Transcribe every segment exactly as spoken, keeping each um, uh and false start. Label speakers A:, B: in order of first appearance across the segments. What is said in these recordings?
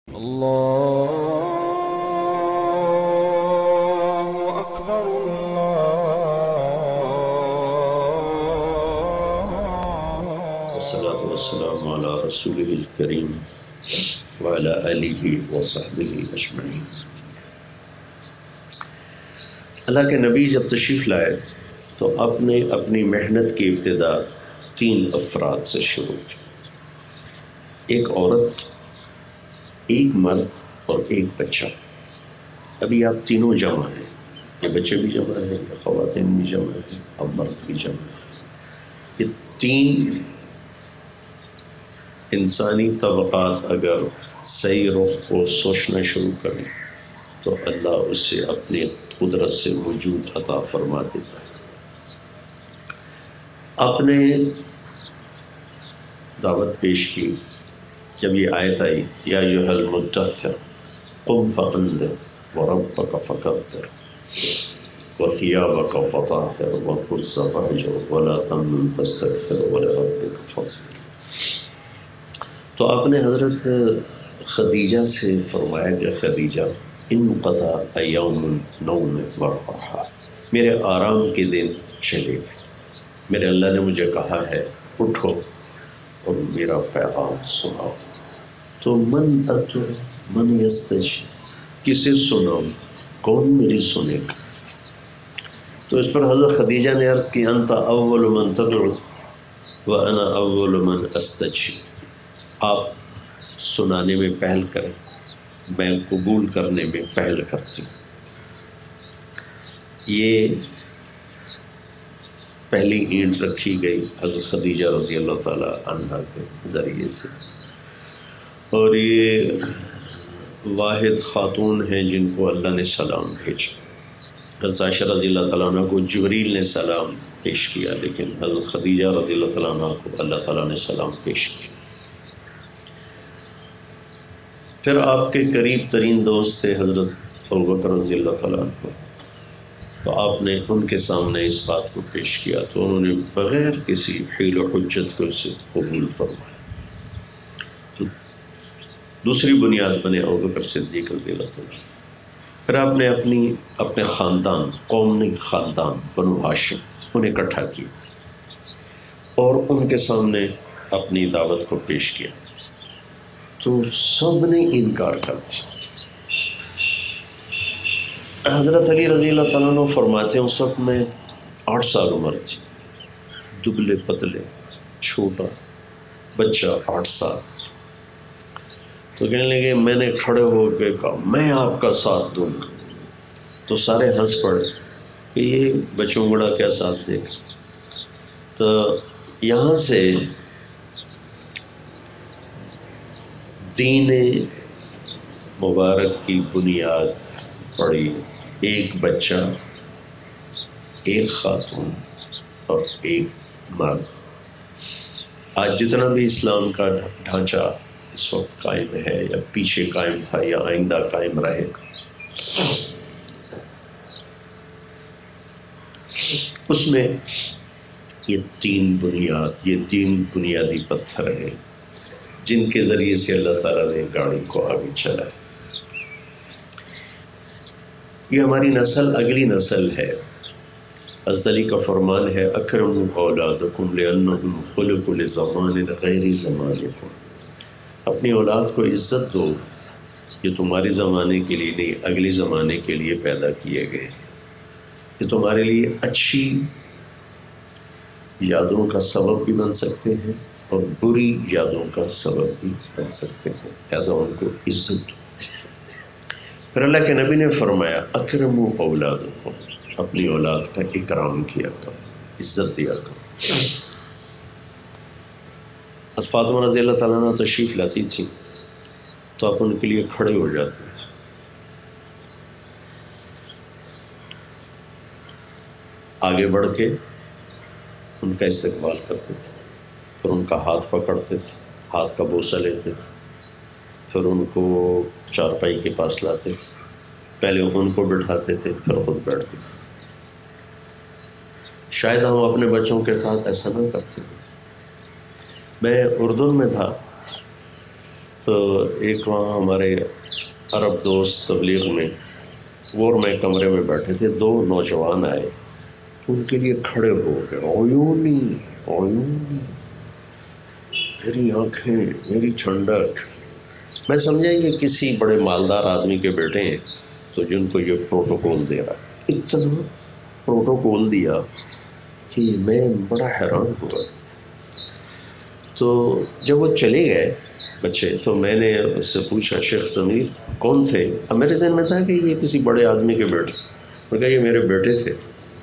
A: اللہ اکبر اللہ
B: والصلاة والسلام علی رسولہ الکریم وعلی آلہ وصحبہ اجمعین۔ اللہ کے نبی جب تشریف لائے تو آپ نے اپنی محنت کی ابتدا تین افراد سے شروع کی، ایک عورت، ایک مرد اور ایک بچہ۔ ابھی آپ تینوں جمع ہیں، یہ بچے بھی جمع ہیں، یہ خواتین بھی جمع ہیں اور مرد بھی جمع ہیں۔ یہ تین انسانی طبقات اگر صحیح رخ کو سوچنا شروع کریں تو اللہ اسے اپنی قدرت سے وجود عطا فرما دیتا ہے۔ آپ نے دعوت پیش کی، جب یہ آیت آئی یا ایھا المدثر قم فانذر وربک فکبر وثیابک فطہر والرجز فاہجر ولا تمنن تستکثر ولربک فاصبر۔ تو آپ نے حضرت خدیجہ سے فرمایا کہ خدیجہ انقطع یوم النوم والراحہ، میرے آرام کے دن چلے گئے، میرے اللہ نے مجھے کہا ہے اٹھو اور میرا پیغام سناؤ۔ تو من اتر من یستجیب، کسے سناؤں، کون میری سنے گا؟ تو اس پر حضرت خدیجہ نے عرض کی انت اول من تدعو وانا اول من استجیب، آپ سنانے میں پہل کریں، میں قبول کرنے میں پہل کرتی ہوں۔ یہ پہلی اینٹ رکھی گئی حضرت خدیجہ رضی اللہ تعالیٰ عنہ کے ذریعے سے، اور یہ واحد خاتون ہیں جن کو اللہ نے سلام بھیجا۔ حضرت عائشہ رضی اللہ تعالیٰ عنہ کو جبریل نے سلام پیش کیا، لیکن حضرت خدیجہ رضی اللہ تعالیٰ عنہ کو اللہ تعالیٰ نے سلام پیش کیا۔ پھر آپ کے قریب ترین دوست تھے حضرت ابوبکر رضی اللہ تعالیٰ عنہ، تو آپ نے ان کے سامنے اس بات کو پیش کیا تو انہوں نے بغیر کسی حیل و حجت کو اسے قبول فرمایا۔ تو دوسری بنیاد بنے ابوبکر صدیق رضی اللہ تعالیٰ۔ پھر آپ نے اپنی اپنے خاندان، قوم نے خاندان بنو ہاشم، انہیں اکٹھا کیا اور ان کے سامنے اپنی دعوت کو پیش کیا، تو سب نے انکار کر دیا۔ حضرت علی رضی اللہ تعالیٰ عنہ فرماتے ہیں اس وقت میں آٹھ سال عمر تھی، دبلے پتلے، چھوٹا بچہ، آٹھ سال۔ تو کہنے لگے، میں نے کھڑے ہو کے کہا میں آپ کا ساتھ دوں گا، تو سارے ہنس پڑے کہ یہ بچوں بڑا کیا ساتھ دے گا۔ تو یہاں سے دین مبارک کی بنیاد پڑی، ایک بچہ، ایک خاتون اور ایک مرد۔ آج جتنا بھی اسلام کا ڈھانچہ اس وقت قائم ہے یا پیچھے قائم تھا یا آئندہ قائم رہے گا، اس میں یہ تین بنیاد، یہ تین بنیادی پتھر ہیں جن کے ذریعے سے اللہ تعالیٰ نے گاڑی کو آگے چلایا۔ یہ ہماری نسل، اگلی نسل ہے۔ حضرت علی کا فرمان ہے اکرموا اولادکم لانہم خلقوا لزمان غیر زمانکم، اپنی اولاد کو عزت دو، یہ تمہارے زمانے کے لیے نہیں، اگلے زمانے کے لیے پیدا کیے گئے، یہ تمہارے لیے اچھی یادوں کا سبب بھی بن سکتے ہیں اور بری یادوں کا سبب بھی بن سکتے ہیں، لہذا ان کو عزت دو۔ پھر اللہ کے نبی نے فرمایا اکرموا اولادکم، اپنی اولاد کا اکرام کیا کرو، عزت دیا کرو۔ حضرت فاطمہ رضی اللہ تعالیٰ عنہ تشریف لاتی تھی تو آپ ان کے لیے کھڑے ہو جاتے تھے، آگے بڑھ کے ان کا استقبال کرتے تھے، پھر ان کا ہاتھ پکڑتے تھے، ہاتھ کا بوسہ لیتے تھے، پھر ان کو چارپائی کے پاس لاتے تھے، پہلے ان کو بٹھاتے تھے پھر خود بیٹھتے تھے۔ شاید ہم اپنے بچوں کے ساتھ ایسا نہ کرتے۔ میں اردن میں تھا تو ایک وہاں ہمارے عرب دوست تبلیغ میں وہ اور میں کمرے میں بیٹھے تھے، دو نوجوان آئے تو ان کے لیے کھڑے ہو گئے، عیونی عیونی، میری آنکھیں، میری ٹھنڈک۔ میں سمجھا یہ کسی بڑے مالدار آدمی کے بیٹے ہیں تو جن کو یہ پروٹوکول دے رہا ہے، اتنا پروٹوکول دیا کہ میں بڑا حیران ہوا۔ تو جب وہ چلے گئے بچے تو میں نے اس سے پوچھا، شیخ ضمیر کون تھے؟ اب میرے ذہن میں تھا کہ یہ کسی بڑے آدمی کے بیٹے، میں کہا یہ میرے بیٹے تھے۔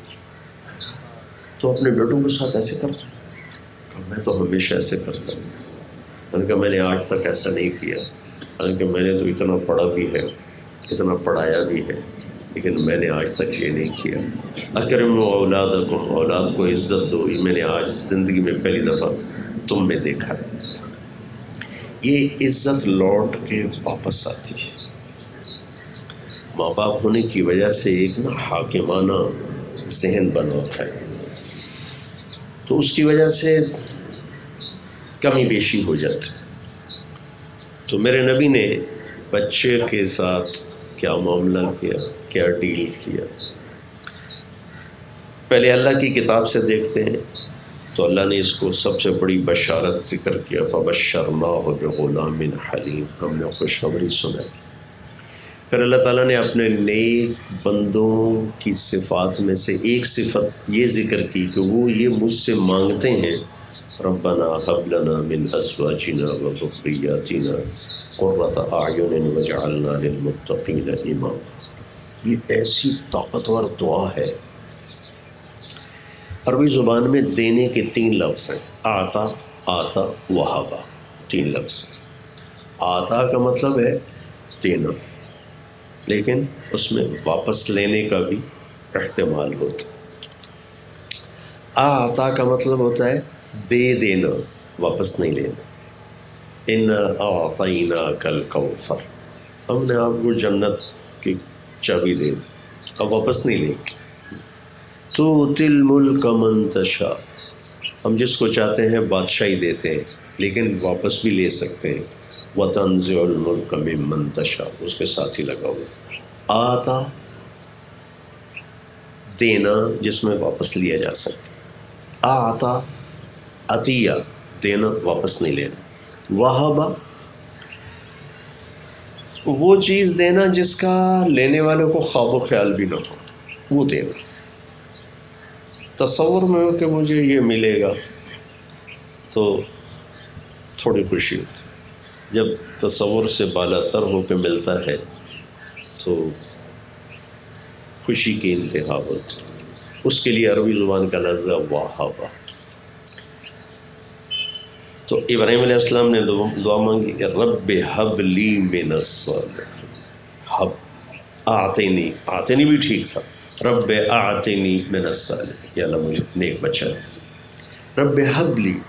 B: تو اپنے بیٹوں کے ساتھ ایسے کرتا ہوں؟ میں تو ہمیشہ ایسے کرتا ہوں۔ میں نے کہا میں نے آج تک ایسا نہیں کیا، حالانکہ میں نے تو اتنا پڑھا بھی ہے، اتنا پڑھایا بھی ہے، لیکن میں نے آج تک یہ نہیں کیا۔ اکرموا اولادکم، اولاد کو عزت دو، یہ میں نے آج زندگی میں پہلی دفعہ تم میں دیکھا ہے۔ یہ عزت لوٹ کے واپس آتی ہے۔ ماں باپ ہونے کی وجہ سے ایک نا حاکمانہ ذہن بنا ہوتا ہے، تو اس کی وجہ سے کمی بیشی ہو جاتی۔ تو میرے نبی نے بچے کے ساتھ کیا معاملہ کیا، کیا ڈیل کیا؟ پہلے اللہ کی کتاب سے دیکھتے ہیں تو اللہ نے اس کو سب سے بڑی بشارت ذکر کیا، فَبَشَّرْنَاهُ بِغُلَامٍ حَلِيمٍ، ہم نے خوشخبری سنائی۔ پھر اللہ تعالیٰ نے اپنے نیک بندوں کی صفات میں سے ایک صفت یہ ذکر کی کہ وہ یہ مجھ سے مانگتے ہیں، ربنا هب لنا من ازواجنا وذرياتنا قرۃ اعین واجعلنا للمتقین اماما۔ یہ ایسی طاقتور دعا ہے۔ عربی زبان میں دینے کے تین لفظ ہیں، آتا، آتا، وہابا، تین لفظ۔ آتا کا مطلب ہے دینا، لیکن اس میں واپس لینے کا بھی احتمال ہوتا ہے۔ آتا کا مطلب ہوتا ہے دے دینا، واپس نہیں لینا۔ اِنَّا أَعْطَيْنَاكَ الْكَوْثَرَ، ہم نے آپ کو جنت کی چابی دے دی، اب واپس نہیں لیں گے۔ تُؤْتِي الْمُلْكَ مَن تَشَاءُ، ہم جس کو چاہتے ہیں بادشاہی دیتے ہیں، لیکن واپس بھی لے سکتے ہیں۔ وَتَنزِعُ الْمُلْكَ مِمَّن تَشَاءُ، اس کے ساتھ ہی لگا ہوا۔ آتا دینا جس میں واپس لیا جا سکتا، آتا عطیہ دینا، واپس نہیں لینا۔ وہابا وہ چیز دینا جس کا لینے والے کو خواب و خیال بھی نہ ہو، وہ دینا۔ تصور میں ہو کہ مجھے یہ ملے گا تو تھوڑی خوشی ہوتی، جب تصور سے بالا تر ہو کے ملتا ہے تو خوشی کی انتہا ہوتی۔ اس کے لیے عربی زبان کا لفظ ہے وہابا۔ تو ابراہیم علیہ السلام نے دعا مانگی، رب حب لی من الصالحین، حب آتینی، آتینی بھی ٹھیک تھا، رب اعطنی من الصالحین، یا اللہ مجھے نیک بچہ ہے۔ رب حب لی،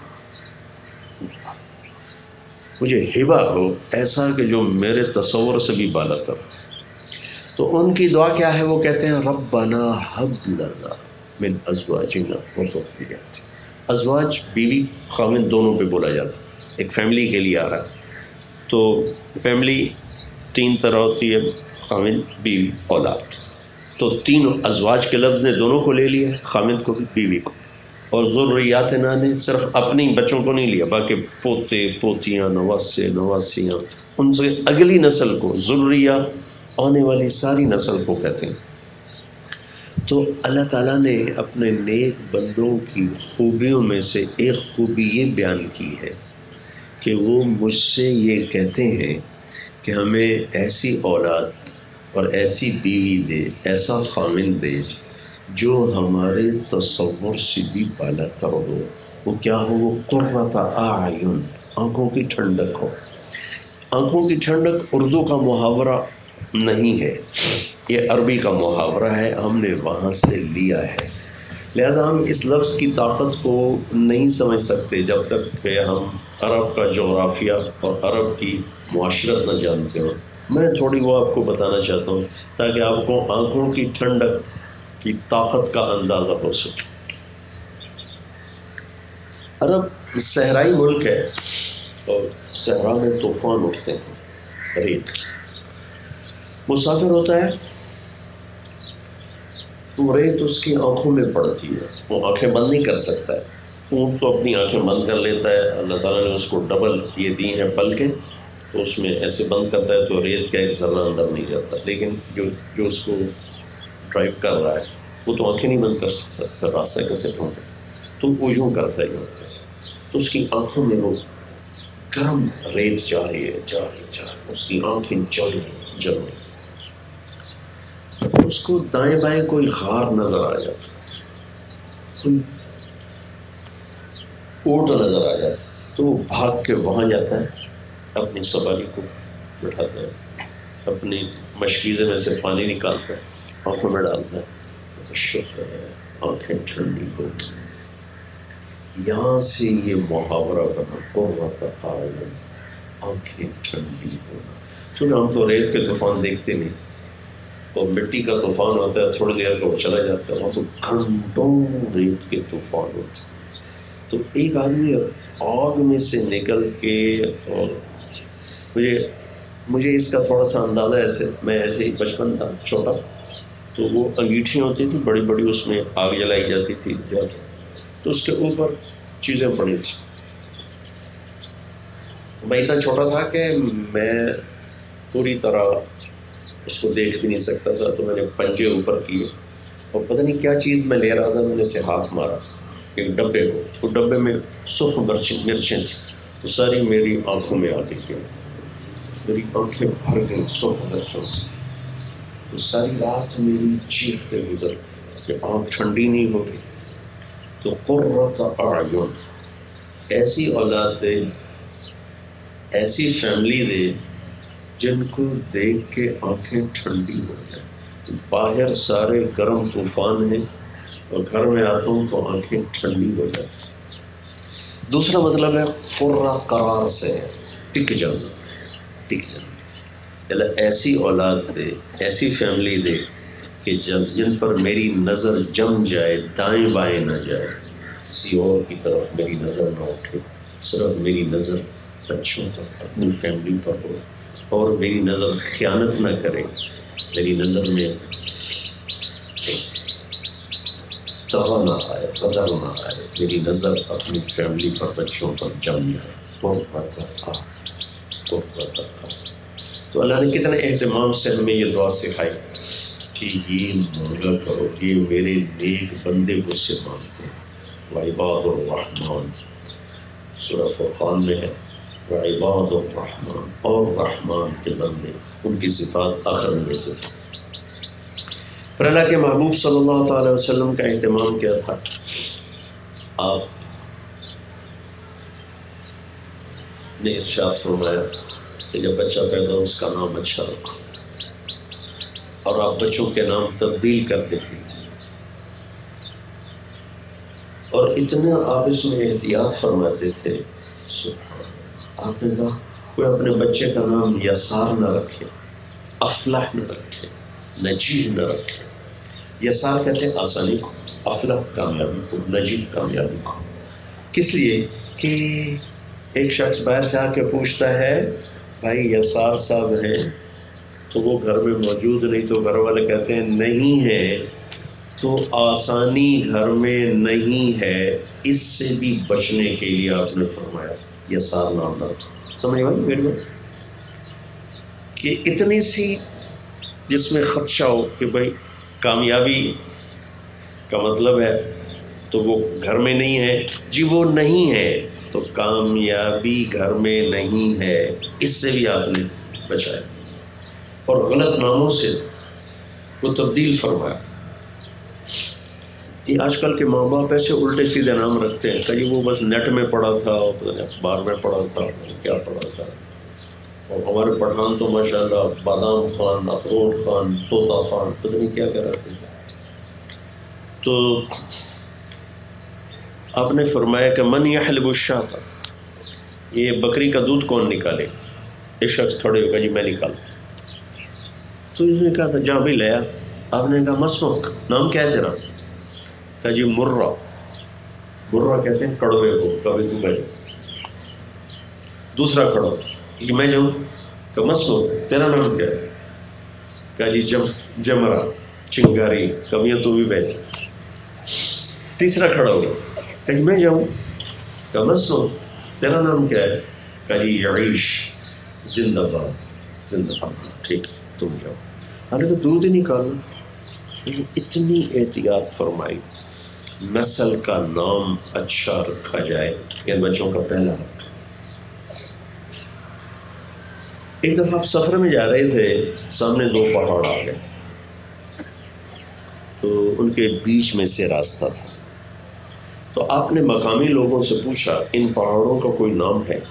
B: مجھے ہبہ ہو ایسا کہ جو میرے تصور سے بھی بالا تر۔ تو ان کی دعا کیا ہے؟ وہ کہتے ہیں ربنا حب لنا من ازواجنا وذریاتنا۔ ازواج بیوی خاوند دونوں پہ بولا جاتا ہے، ایک فیملی کے لیے آ رہا ہے۔ تو فیملی تین طرح ہوتی ہے، خاوند، بیوی، اولاد۔ تو تین ازواج کے لفظ نے دونوں کو لے لیا ہے، خاوند کو بھی بیوی کو۔ اور ذریاتنا نے صرف اپنی بچوں کو نہیں لیا، باقی پوتے، پوتیاں، نواسے، نواسیاں، ان سے اگلی نسل کو، ذریہ آنے والی ساری نسل کو کہتے ہیں۔ تو اللہ تعالیٰ نے اپنے نیک بندوں کی خوبیوں میں سے ایک خوبی یہ بیان کی ہے کہ وہ مجھ سے یہ کہتے ہیں کہ ہمیں ایسی اولاد اور ایسی بیوی دے، ایسا خاوند دے جو ہمارے تصور سے بھی بالا تر ہو۔ وہ کیا ہو؟ وہ قرۃ اعین، آنکھوں کی ٹھنڈک ہو۔ آنکھوں کی ٹھنڈک اردو کا محاورہ نہیں ہے، یہ عربی کا محاورہ ہے، ہم نے وہاں سے لیا ہے۔ لہٰذا ہم اس لفظ کی طاقت کو نہیں سمجھ سکتے جب تک کہ ہم عرب کا جغرافیہ اور عرب کی معاشرت نہ جانتے ہوں۔ میں تھوڑی وہ آپ کو بتانا چاہتا ہوں تاکہ آپ کو آنکھوں کی ٹھنڈک کی طاقت کا اندازہ ہو سکے۔ عرب صحرائی ملک ہے اور صحرا میں طوفان اٹھتے ہیں ریت کی، مسافر ہوتا ہے تو ریت اس کی آنکھوں میں پڑتی ہے، وہ آنکھیں بند نہیں کر سکتا ہے. اونٹ تو اپنی آنکھیں بند کر لیتا ہے، اللہ تعالیٰ نے اس کو ڈبل یہ دی ہیں پلکیں، تو اس میں ایسے بند کرتا ہے تو ریت کا ایک ذرہ اندر نہیں جاتا. لیکن جو جو اس کو ڈرائیو کر رہا ہے وہ تو آنکھیں نہیں بند کر سکتا، پھر راستہ کیسے ڈھونڈے؟ تو وہ یوں کرتا ہے یوں کیسے، تو اس کی آنکھوں میں وہ گرم ریت جا رہی ہے جا رہی جا رہی اس کی آنکھیں جل رہی جل رہی. اس کو دائیں بائیں کوئی غار نظر آ جاتا، کوئی اونٹ نظر آ جاتا، تو وہ بھاگ کے وہاں جاتا ہے، اپنی سواری کو بٹھاتا ہے، اپنی مشکیزے میں سے پانی نکالتا ہے، آنکھوں میں ڈالتا ہے، تو شکر ہے آنکھیں ٹھنڈی ہو گئی. یہاں سے یہ محاورہ کرنا قرۃ اعین، آنکھیں ٹھنڈی ہونا. چونکہ ہم تو ریت کے طوفان دیکھتے نہیں، اور مٹی کا طوفان ہوتا ہے تھوڑی دیر کو چلا جاتا ہے، وہاں تو گھنٹوں ریت کے طوفان ہوتے ہیں. تو ایک آدمی آگ میں سے نکل کے، اور مجھے مجھے اس کا تھوڑا سا اندازہ ایسے، میں ایسے ہی بچپن تھا چھوٹا، تو وہ انگیٹھیاں ہوتی تھیں بڑی بڑی، اس میں آگ جلائی جاتی تھی، تو اس کے اوپر چیزیں پڑی تھیں. میں اتنا چھوٹا تھا کہ میں پوری طرح اس کو دیکھ بھی نہیں سکتا تھا، تو میں نے پنجے اوپر کیے اور پتہ نہیں کیا چیز میں لے رہا تھا، میں نے اسے ہاتھ مارا ایک ڈبے کو، وہ ڈبے میں سرخ مرچیں مرچیں تھیں، وہ ساری میری آنکھوں میں آ گئی، میری آنکھیں بھر گئیں سرخ مرچوں سے. تو ساری رات میری چیختے گزر کہ آنکھ ٹھنڈی نہیں ہوگی. تو قرۃ اعین، ایسی اولاد دے، ایسی فیملی دے جن کو دیکھ کے آنکھیں ٹھنڈی ہو جائیں. باہر سارے گرم طوفان ہیں اور گھر میں آتا ہوں تو آنکھیں ٹھنڈی ہو جاتی. دوسرا مطلب ہے قرہ، قرار سے ٹک جانا، ٹک جانا. ایسی اولاد دے، ایسی فیملی دے کہ جب جن پر میری نظر جم جائے، دائیں بائیں نہ جائے، کسی اور کی طرف میری نظر نہ اٹھے، صرف میری نظر بچوں پر، اپنی فیملی پر ہو، اور میری نظر خیانت نہ کرے، میری نظر میں طغہ نہ آئے، قدر نہ آئے، میری نظر اپنی فیملی پر، بچوں پر جم جائے. قرۃ اعین، قرۃ اعین. تو اللہ نے کتنے اہتمام سے ہمیں یہ دعا سکھائی کہ یہ مانگا کرو، یہ میرے نیک بندے مجھ سے مانگتے ہیں. وعباد الرحمن، سورہ فرقان میں ہے، وعباد الرحمن، اور رحمان کے بندے، ان کی صفات آخر میں یہ صفات. پھر اللہ کے محبوب صلی اللہ تعالی وسلم کا اہتمام کیا تھا؟ آپ نے ارشاد فرمایا کہ جب بچہ پیدا ہو اس کا نام اچھا رکھو، اور آپ بچوں کے نام تبدیل کر دیتی تھی. اور اتنا آپ اس میں احتیاط فرماتے تھے. آپ نے کہا کوئی اپنے بچے کا نام یسار نہ رکھے، افلح نہ رکھے، نجیح نہ رکھے. یسار کہتے ہیں آسانی کو، افلح کامیابی کو، نجیح کامیابی کو. کس لیے کہ ایک شخص باہر سے آ کے پوچھتا ہے بھائی یسار صاحب ہیں تو وہ گھر میں موجود نہیں، تو گھر والے کہتے ہیں نہیں ہے، تو آسانی گھر میں نہیں ہے. اس سے بھی بچنے کے لیے آپ نے فرمایا یسار نام نہ رکھو. سمجھ گئے میری بات؟ کہ اتنی سی جس میں خدشہ ہو کہ بھائی کامیابی کا مطلب ہے تو وہ گھر میں نہیں ہے، جی وہ نہیں ہے تو کامیابی گھر میں نہیں ہے، اس سے بھی آپ نے بچایا. اور غلط ناموں سے وہ تبدیل فرمایا. یہ آج کل کے ماں باپ ایسے الٹے سیدھے نام رکھتے ہیں کہ وہ بس نیٹ میں پڑھا تھا، اخبار میں پڑھا تھا، کیا پڑھا تھا. اور ہمارے پٹھان تو ماشاءاللہ بادام خان، اخروٹ خان، طوطا خان، پتہ نہیں کیا کیا رہتے تھے. تو آپ نے فرمایا کہ من یحلب الشاۃ، یہ بکری کا دودھ کون نکالے؟ ایک شخص کھڑے ہو گیا، جی میں نکالتا. تو اس نے کہا تھا جا بھی لیا. آپ نے کہا مسمک، نام کیا ہے تیرا؟ کہا جی مرہ. مرہ کہتے ہیں کڑوے کو، کبھی تو بھائی. دوسرا کھڑا ہو کہ میں جاؤں کہ مسلو تیرا نام کیا ہے؟ کہا جی جم جمرا چنگاری، کبھی تو بھی بیٹھ۔ تیسرا کھڑا ہو کہ میں جاؤں کہ مسلو تیرا نام کیا ہے؟ کہا جی یعیش، زندہ باد زندہ باد، ٹھیک تم جاؤ۔ حالانکہ دودھ ہی نکالنا تھا، لیکن اتنی احتیاط فرمائی نسل کا نام اچھا رکھا جائے، ان بچوں کا پہلا حق۔ ایک دفعہ آپ سفر میں جا رہے تھے، سامنے دو پہاڑ آ گئے، تو ان کے بیچ میں سے راستہ تھا، تو آپ نے مقامی لوگوں سے پوچھا ان پہاڑوں کا کوئی نام ہے؟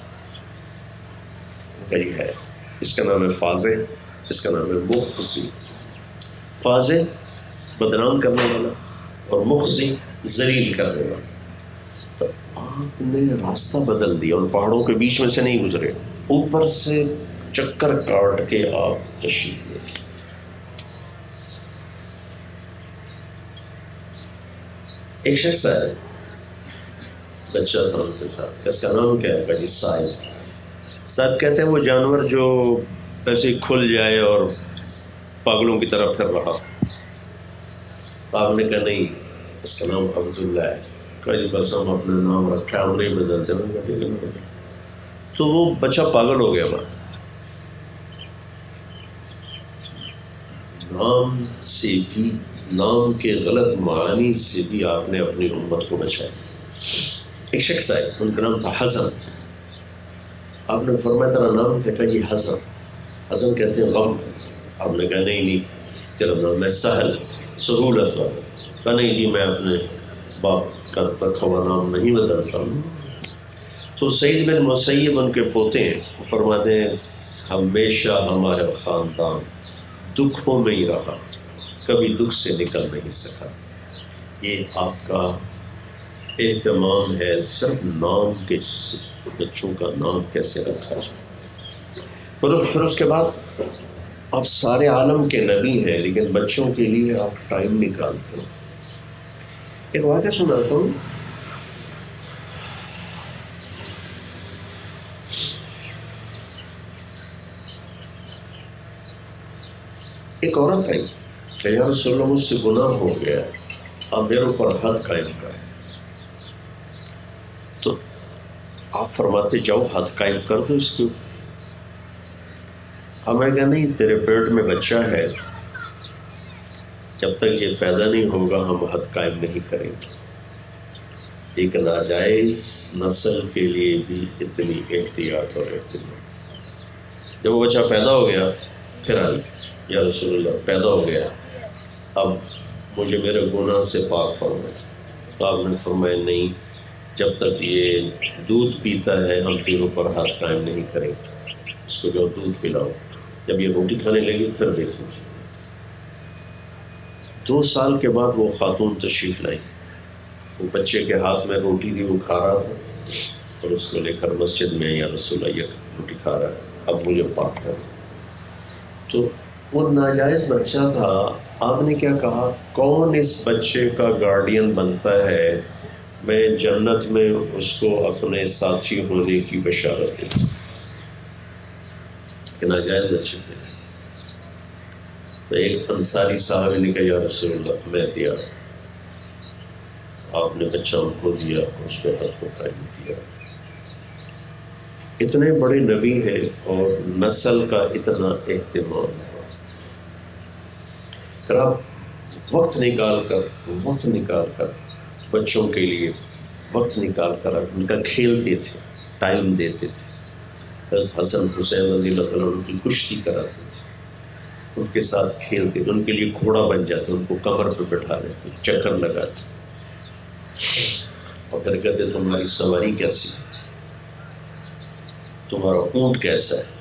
B: کہی ہے، اس کا نام ہے فاضح، اس کا نام ہے مخزی۔ فاضح بدنام کرنے والا اور مخزی ذلیل کرنے والا۔ تو آپ نے راستہ بدل دیا، ان پہاڑوں کے بیچ میں سے نہیں گزرے، اوپر سے چکر کاٹ کے آپ تشریف لے گئے۔ ایک شخص ہے، بچہ تھا ان کے ساتھ، اس کا نام کیا ہے؟ صاحب صاحب کہتے ہیں وہ جانور جو ایسے کھل جائے اور پاگلوں کی طرح پھر رہا۔ تو آپ نے کہا نہیں، اس کا نام عبداللہ ہے۔ کہا جی بس ہم اپنا نام رکھا، ہم نہیں بدلتے۔ میں کہا ٹھیک ہے نہیں بدلتے۔ تو وہ بچہ پاگل ہو گیا وہاں، نام سے بھی، نام کے غلط معانی سے بھی آپ نے اپنی امت کو بچایا۔ ایک شخص آئے، ان کا نام تھا حزن۔ آپ نے فرمایا تیرا نام کیا؟ کہا جی حزن۔ حزن کہتے ہیں غم۔ آپ نے کہا نہیں نہیں تیرا نام ہے سہل، سہولت والا۔ کہا نہیں جی میں اپنے باپ کا رکھا ہوا نام نہیں بدلتا ہوں۔ تو سعید بن مسیب ان کے پوتے ہیں، وہ فرماتے ہیں ہمیشہ ہمارا خاندان دکھوں میں ہی رہا، کبھی دکھ سے نکل نہیں سکا۔ یہ آپ کا اہتمام ہے صرف نام کے، بچوں کا نام کیسے رکھا جائے۔ پھر اس کے بعد آپ سارے عالم کے نبی ہیں، لیکن بچوں کے لیے آپ ٹائم نکالتے ہیں۔ ایک واقعہ سناتا ہوں۔ ایک عورت آئی کہ یا رسول اللہ مجھ سے گناہ ہو گیا، آپ میرے اوپر حد قائم کریں۔ تو آپ فرماتے جاؤ حد قائم کر دو اس کے اوپر۔ ہمیں کہا نہیں تیرے پیٹ میں بچہ ہے، جب تک یہ پیدا نہیں ہوگا ہم حد قائم نہیں کریں گے۔ ایک ناجائز نسل کے لیے بھی اتنی احتیاط اور اہتمام۔ جب وہ بچہ پیدا ہو گیا پھر آئی یا رسول اللہ پیدا ہو گیا، اب مجھے میرے گناہ سے پاک فرمائے۔ تو آپ نے فرمایا نہیں، جب تک یہ دودھ پیتا ہے ہم تینوں پر ہاتھ قائم نہیں کریں گے، اس کو جو دودھ پلاؤ۔ جب یہ روٹی کھانے لگی پھر دیکھو۔ دو سال کے بعد وہ خاتون تشریف لائی، وہ بچے کے ہاتھ میں روٹی تھی، وہ کھا رہا تھا، اور اس کو لے کر مسجد میں یا رسول اللہ یہ روٹی کھا رہا ہے، اب مجھے پاک کر۔ تو وہ ناجائز بچہ تھا، آپ نے کیا کہا کون اس بچے کا گارڈین بنتا ہے؟ میں جنت میں اس کو اپنے ساتھی ہونے کی بشارت دوں کہ ناجائز بچے تھے۔ تو ایک انصاری صاحب نے کہا یا رسول اللہ میں دیا، آپ نے بچہ ان کو دیا اور اس پہ حد کو قائم کیا۔ اتنے بڑے نبی ہیں اور نسل کا اتنا اہتمام ہے۔ پھر آپ وقت نکال کر وقت نکال کر بچوں کے لیے وقت نکال کر ان کا کھیلتے تھے، ٹائم دیتے تھے۔ حسن حسین رضی اللہ تعالیٰ ان کی کشتی کراتے تھے، ان کے ساتھ کھیلتے تھے، ان کے لیے گھوڑا بن جاتے، ان کو کمر پہ بٹھا لیتے، چکر لگاتے، اور پھر کہتے تمہاری سواری کیسی، تمہارا اونٹ کیسا ہے۔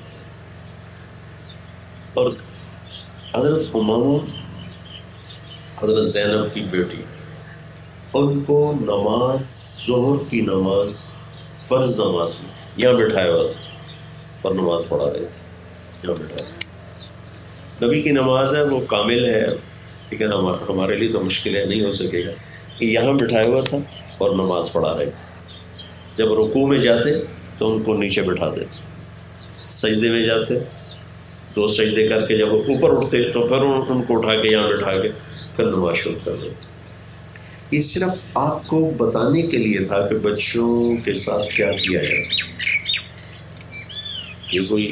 B: اور حضرت امامہ حضرت زینب کی بیٹی، ان کو نماز ظہر کی نماز فرض نماز میں یہاں بٹھایا ہوا تھا اور نماز پڑھا رہے تھے، یہاں بٹھایا۔ نبی کی نماز ہے وہ کامل ہے، لیکن ہمارے لیے تو مشکل ہے، نہیں ہو سکے گا۔ یہاں بٹھایا ہوا تھا اور نماز پڑھا رہے تھے۔ جب رکوع میں جاتے تو ان کو نیچے بٹھا دیتے، سجدے میں جاتے، دو سجدے کر کے جب وہ اوپر اٹھتے تو پھر ان کو اٹھا کے یہاں بٹھا کے پھر نماز شروع کر دیتے۔ یہ صرف آپ کو بتانے کے لیے تھا کہ بچوں کے ساتھ کیا کیا جائے۔ یہ کوئی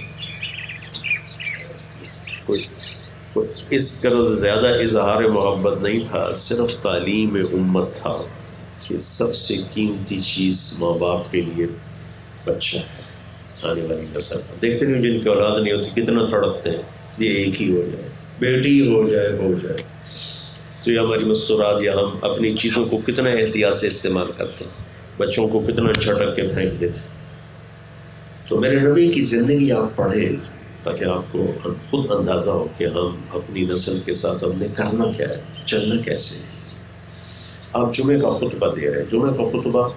B: کوئی اس قدر زیادہ اظہار محبت نہیں تھا، صرف تعلیم امت تھا کہ سب سے قیمتی چیز ماں باپ کے لیے بچہ ہے، آنے والی نسل۔ دیکھتے نہیں جن کی اولاد نہیں ہوتی کتنا تڑپتے ہیں، یہ ایک ہی ہو جائے، بیٹی ہو جائے ہو جائے۔ تو یہ ہماری مستورات، یا ہم اپنی چیزوں کو کتنا احتیاط سے استعمال کرتے ہیں، بچوں کو کتنا جھٹک کے پھینک دیتے ہیں۔ تو میرے نبی کی زندگی آپ پڑھیں تاکہ آپ کو خود اندازہ ہو کہ ہم اپنی نسل کے ساتھ ہم نے کرنا کیا ہے، چلنا کیسے ہے۔ آپ جمعہ کا خطبہ دے رہے ہیں، جمعہ کا خطبہ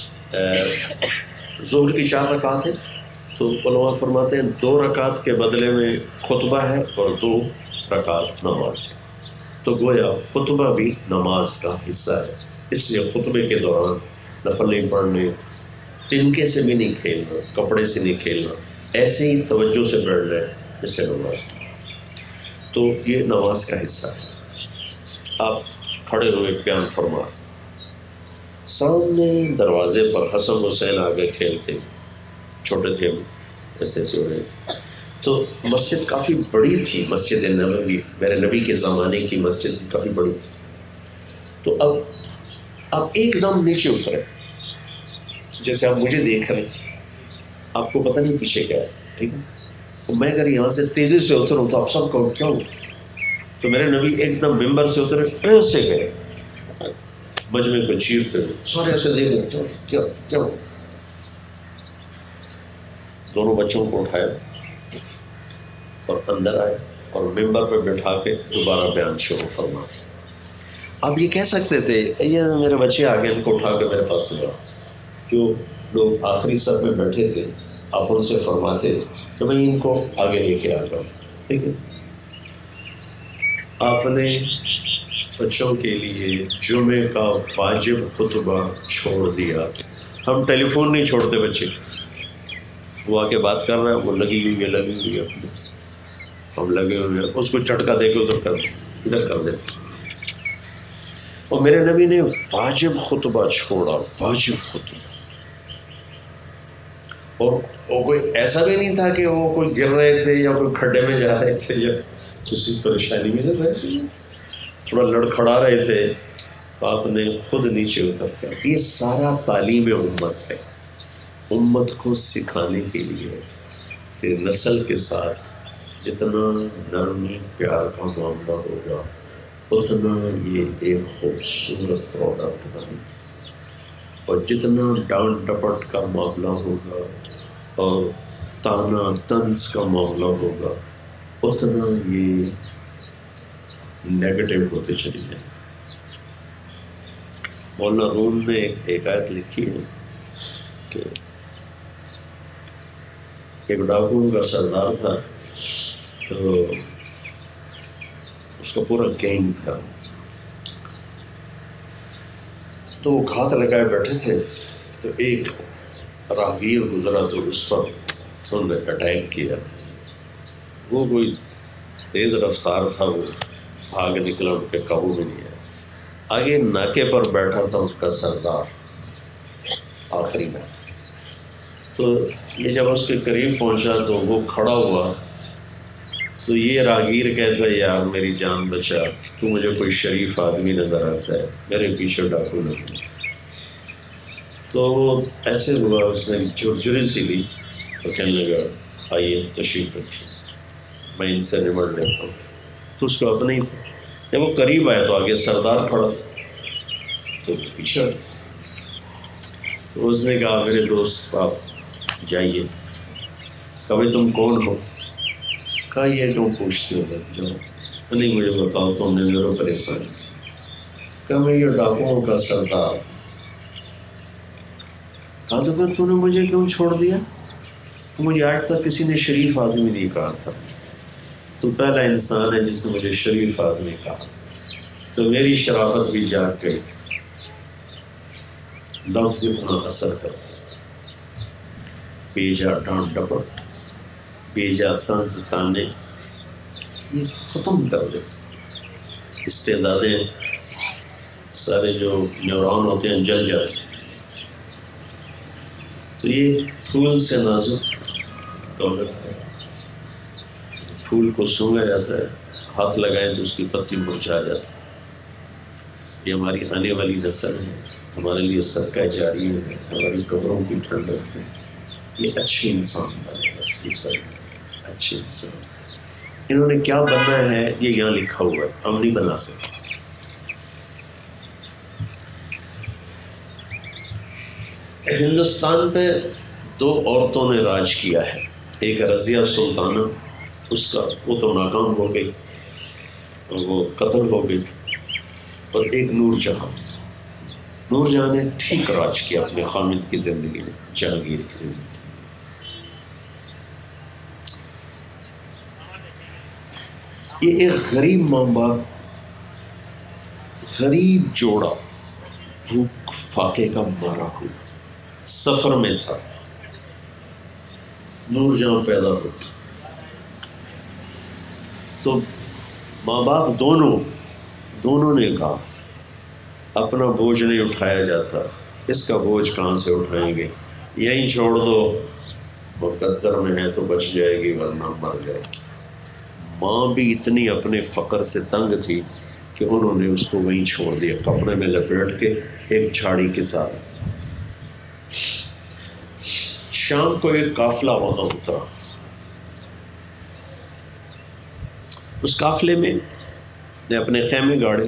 B: ظہر کی چار رکعت ہے، تو علماء فرماتے ہیں دو رکعت کے بدلے میں خطبہ ہے اور دو رکعت نماز ہے، تو گویا خطبہ بھی نماز کا حصہ ہے۔ اس لیے خطبے کے دوران نفل نہیں پڑھنے، تنکے سے بھی نہیں کھیلنا، کپڑے سے نہیں کھیلنا، ایسے ہی توجہ سے بیٹھ رہے جیسے نماز، تو یہ نماز کا حصہ ہے۔ آپ کھڑے ہوئے قیام فرما، سامنے دروازے پر حسن حسین آگے کھیلتے، چھوٹے تھے ایسے ایسے ہو رہے تھے، تو مسجد کافی بڑی تھی، مسجد نبوی میرے نبی کے زمانے کی مسجد کافی بڑی تھی۔ تو اب آپ ایک دم نیچے اترے، جیسے آپ مجھے دیکھ رہے ہیں، آپ کو پتہ نہیں پیچھے کیا ہے، ٹھیک ہے؟ تو میں اگر یہاں سے تیزی سے اتروں تو آپ سب کہو کیا ہو؟ تو میرے نبی ایک دم ممبر سے اترے، ایسے گئے مجمع کو چیرتے ہوئے، سارے ایسے دیکھ رہے کیا کیا ہو؟ دونوں بچوں کو اٹھایا اور اندر آئے اور ممبر پہ بٹھا کے دوبارہ بیان شروع فرما۔ آپ یہ کہہ سکتے تھے یہ میرے بچے آگے، ان کو اٹھا کے میرے پاس لے آؤ۔ جو لوگ آخری صف میں بیٹھے تھے آپ ان سے فرماتے کہ بھائی ان کو آگے لے کے آ جاؤ، ٹھیک ہے؟ آپ نے بچوں کے لیے جمعے کا واجب خطبہ چھوڑ دیا۔ ہم ٹیلی فون نہیں چھوڑتے، بچے وہ آ کے بات کر رہا ہے، وہ لگی ہوئی ہے لگی ہوئی ہے اپنے، ہم لگے ہوئے ہیں، اس کو چٹکا دے کے ادھر کر ادھر کر دیتے۔ اور میرے نبی نے واجب خطبہ چھوڑا، واجب خطبہ۔ اور وہ کوئی ایسا بھی نہیں تھا کہ وہ کوئی گر رہے تھے یا کوئی کھڈے میں جا رہے تھے یا کسی پریشانی میں تھے، ویسے تھوڑا لڑکھڑا رہے تھے، تو آپ نے خود نیچے اتر کر، یہ سارا تعلیم امت ہے، امت کو سکھانے کے لیے کہ نسل کے ساتھ جتنا نرمی پیار کا معاملہ ہوگا اتنا یہ ایک خوبصورت پروڈکٹ بنے، اور جتنا ڈانٹ ڈپٹ کا معاملہ ہوگا اور تانا طنز کا معاملہ ہوگا اتنا یہ نیگیٹو ہوتے چلی جائیں۔ مولانا روم نے ایک آیت لکھی ہے کہ ایک ڈاکوؤں کا سردار تھا، تو اس کا پورا گینگ تھا، تو وہ گھات لگائے بیٹھے تھے، تو ایک راہگیر گزرا تو اس پر انہوں نے اٹیک کیا۔ وہ کوئی تیز رفتار تھا، وہ بھاگ نکلا، ان کے قابو میں نہیں آیا۔ آگے ناکے پر بیٹھا تھا ان کا سردار، آخری ناکے، تو یہ جب اس کے قریب پہنچا تو وہ کھڑا ہوا، تو یہ راہگیر کہتا ہے یار میری جان بچا، تو مجھے کوئی شریف آدمی نظر آتا ہے، میرے پیچھے ڈاکو نہیں۔ تو وہ ایسے ہوا، اس نے جھرجھری سی لی تو کہنے لگا آئیے تشریف رکھیے، میں ان سے نمٹ لیتا ہوں۔ تو اس کو اپنا ہی تھا، جب وہ قریب آیا تو آگے سردار کھڑا تھا، تو پیچھے تو اس نے کہا میرے دوست آپ جائیے۔ کبھی تم کون ہو؟ کہا یہ کیوں پوچھتے ہو؟ جو نہیں مجھے بتاؤ، تم نے میرے پریشان۔ کہا میں یہ ڈاکوؤں کا سردار۔ کہا تو کہ تو نے مجھے کیوں چھوڑ دیا؟ مجھے آج تک کسی نے شریف آدمی نہیں کہا تھا، تو پہلا انسان ہے جس نے مجھے شریف آدمی کہا، تو میری شرافت بھی جاگ گئی، لفظ اتنا اثر کرتا۔ بیجا ڈانٹ ڈپٹ، بیجا طنز تانے، یہ ختم کر دیتے، استعدادیں سارے جو نیورون ہوتے ہیں جل جاتے ہیں۔ تو یہ پھول سے نازک دولت ہے، پھول کو سونگا جاتا ہے، ہاتھ لگائیں تو اس کی پتی مرجھا جاتی ہے۔ یہ ہماری آنے والی نسل ہے، ہمارے لیے صدقہ جاری ہے، ہماری قبروں کی ٹھنڈک ہے۔ یہ اچھے انسان بنے، بس یہ سب اچھے انسان۔ انہوں نے کیا بننا ہے یہ یہاں لکھا ہوا ہے، ہم نہیں بنا سکتے۔ ہندوستان پہ دو عورتوں نے راج کیا ہے، ایک رضیہ سلطانہ، اس کا وہ تو ناکام ہو گئی، وہ قتل ہو گئی، اور ایک نور جہاں۔ نور جہاں نے ٹھیک راج کیا اپنے خامد کی زندگی میں، جہانگیر کی زندگی میں۔ یہ ایک غریب ماں باپ، غریب جوڑا، بھوک فاقے کا مارا ہوا، سفر میں تھا، نور جہاں پیدا ہو گئی۔ تو ماں باپ دونوں دونوں نے کہا اپنا بوجھ نہیں اٹھایا جاتا، اس کا بوجھ کہاں سے اٹھائیں گے، یہیں چھوڑ دو، مقدر میں ہے تو بچ جائے گی ورنہ مر جائے گی۔ ماں بھی اتنی اپنے فقر سے تنگ تھی کہ انہوں نے اس کو وہیں چھوڑ دیا، کپڑے میں لپیٹ کے ایک جھاڑی کے ساتھ۔ شام کو ایک قافلہ وہاں اترا، اس قافلے میں نے اپنے خیمے گاڑے،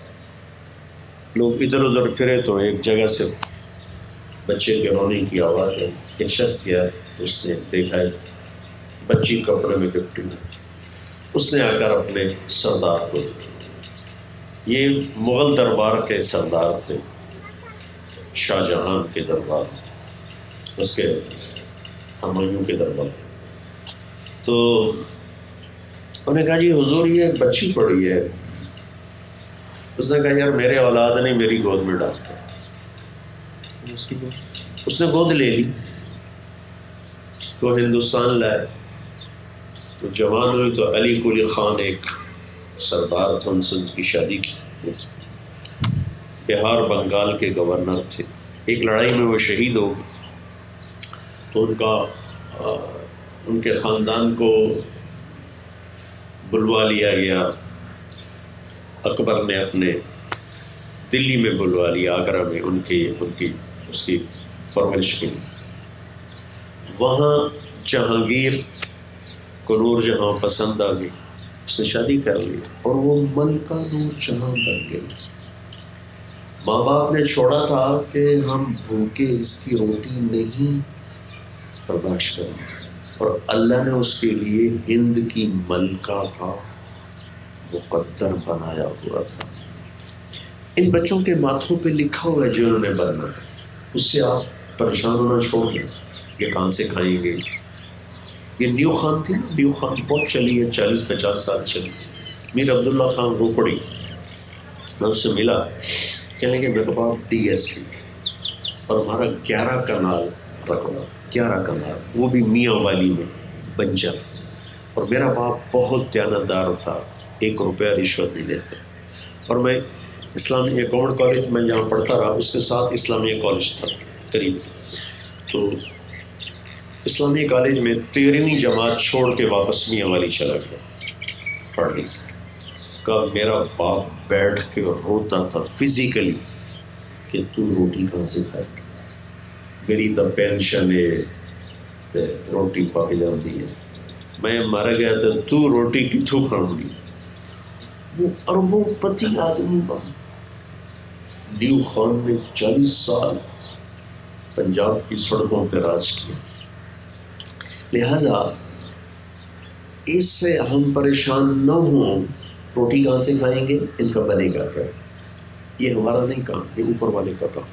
B: لوگ ادھر ادھر پھرے تو ایک جگہ سے بچے کے رونے کی آواز ہے، ایک شخص گیا، اس نے دیکھا ہے بچی کپڑے میں لپٹی ہوئی، اس نے آ کر اپنے سردار کو، یہ مغل دربار کے سردار تھے، شاہ جہاں کے دربار، اس کے ہمایوں کے دربار، تو انہوں نے کہا جی حضور یہ بچی پڑی ہے۔ اس نے کہا یار میرے اولاد نہیں، میری گود میں ڈالتا۔ اس نے گود لے لی، اس کو ہندوستان لائے، تو جوان ہوئی تو علی قلی خان ایک سردار تھا، ان سے ان کی شادی کی، بہار بنگال کے گورنر تھے، ایک لڑائی میں وہ شہید ہو گئے، تو ان کا آ, ان کے خاندان کو بلوا لیا گیا، اکبر نے اپنے دلی میں بلوا لیا، آگرہ میں ان کی ان کی اس کی پرورش کے لیے۔ وہاں جہانگیر کو نور جہاں پسند آ گئی، اس نے شادی کر لی اور وہ ملکہ نور جہاں بن گئی۔ ماں باپ نے چھوڑا تھا کہ ہم بھوکے اس کی روٹی نہیں برداشت کریں، اور اللہ نے اس کے لیے ہند کی ملکہ کا مقدر بنایا ہوا تھا۔ ان بچوں کے ماتھوں پہ لکھا ہوا ہے جو انہوں نے بننا ہے، اس سے آپ پریشان ہونا چھوڑ دیں، یہ کہاں سے کھائیں گے۔ یہ نیو خان تھی، نیو خان بہت چلی ہے، چالیس پچاس سال چلی۔ میر عبداللہ خان روپڑی، میں اس سے ملا، کہنے کہ میرے باپ ڈی ایس پی تھے اور ہمارا گیارہ کنال رقبہ، گیارہ کنال، وہ بھی میاں والی میں بنجر، اور میرا باپ بہت دیانتدار تھا، ایک روپیہ رشوت نہیں لیتے۔ اور میں اسلامیہ گورنمنٹ کالج میں جہاں پڑھتا رہا، اس کے ساتھ اسلامیہ کالج تھا قریب، تو اسلامیہ کالج میں تیرہویں جماعت چھوڑ کے واپس میاں والی چلا گیا پڑھنے سے۔ کہا میرا باپ بیٹھ کے روتا تھا فزیکلی کہ تو روٹی کہاں سے کھائے، میری تو پینشن ہے تے روٹی پک جاتی ہے، میں مر گیا تو تو روٹی کتوں کھاؤں گی۔ وہ اربوں پتی آدمی بن، نیو خان نے چالیس سال پنجاب کی سڑکوں پہ راج کیا۔ لہذا اس سے ہم پریشان نہ ہوں، روٹی کہاں سے کھائیں گے، ان کا بنے گا کیا، یہ ہمارا نہیں کام، یہ اوپر والے کا کام۔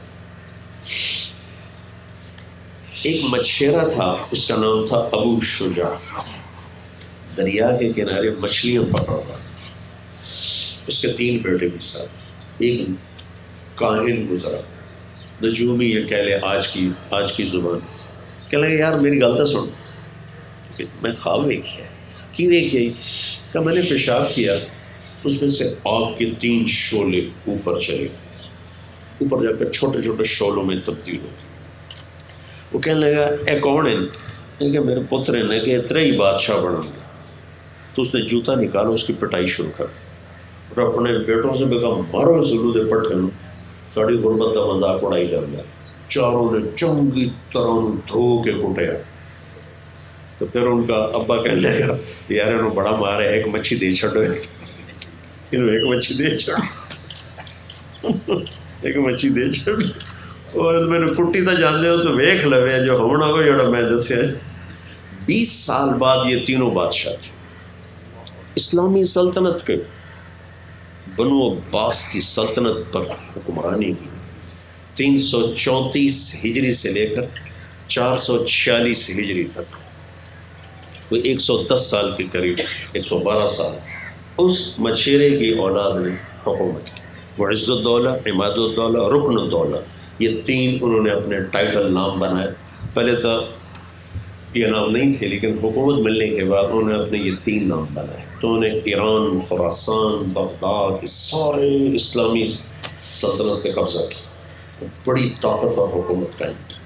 B: ایک مچھیرا تھا، اس کا نام تھا ابو شجاع، دریا کے کنارے مچھلیاں پکڑ رہا تھا، اس کے تین بیٹے بھی ساتھ، ایک کاہن گزرا، نجومی یہ کہہ لے آج کی آج کی زبان، کہنے لگے یار میری گل تو سن، میں خواب ویکھیا کی ویکھیا کہ میں نے پیشاب کیا، اس میں سے آگ کے تین شعلے اوپر چلے، اوپر جا کر چھوٹے چھوٹے شعلوں میں تبدیل ہو گئے۔ وہ کہنے لگا اے کون ہے کہ میرے پتر نے کہ اترے ہی بادشاہ بنا گیا۔ تو اس نے جوتا نکالا، اس کی پٹائی شروع کر اور اپنے بیٹوں سے بھی کہا مارو ضلع دے پٹھن ساڑی غربت کا مذاق اڑائی جا رہا ہے۔ چاروں نے چنگی طرح دھو کے کٹیا۔ تو پھر ان کا ابا کہنے لگا یار انہوں بڑا مار ہے، ایک مچھی دے چھڑو، انہوں ایک مچھی دے چھڑو، ایک مچھی دے چھڑو، اور میں نے پٹی تا جانے ہو تو ویکھ لوے جو ہونا ہو جڑا میں دسیا۔ بیس سال بعد یہ تینوں بادشاہ تھے، اسلامی سلطنت کے بنو عباس کی سلطنت پر حکمرانی کی، تین سو چونتیس ہجری سے لے کر چار سو چھیالیس ہجری تک، وہ ایک سو دس سال کے قریب، ایک سو بارہ سال اس مشیرے کی اولاد نے حکومت کی۔ معز الدولہ، عماد الدولہ، رکن الدولہ، یہ تین انہوں نے اپنے ٹائٹل نام بنائے۔ پہلے تو یہ نام نہیں تھے، لیکن حکومت ملنے کے بعد انہوں نے اپنے یہ تین نام بنائے۔ تو انہوں نے ایران، خراسان، بغداد، اس سارے اسلامی سلطنت پہ قبضہ کیا، بڑی طاقت اور حکومت قائم کی۔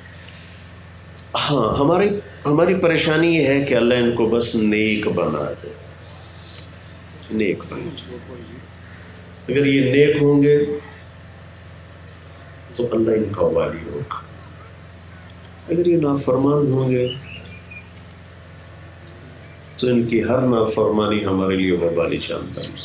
B: ہاں ہماری ہماری پریشانی یہ ہے کہ اللہ ان کو بس نیک بنا دے، نیک بنا دے۔ اگر یہ نیک ہوں گے تو اللہ ان کا والی ہوگا، اگر یہ نافرمان ہوں گے تو ان کی ہر نافرمانی ہمارے لیے وبالی شان بنے۔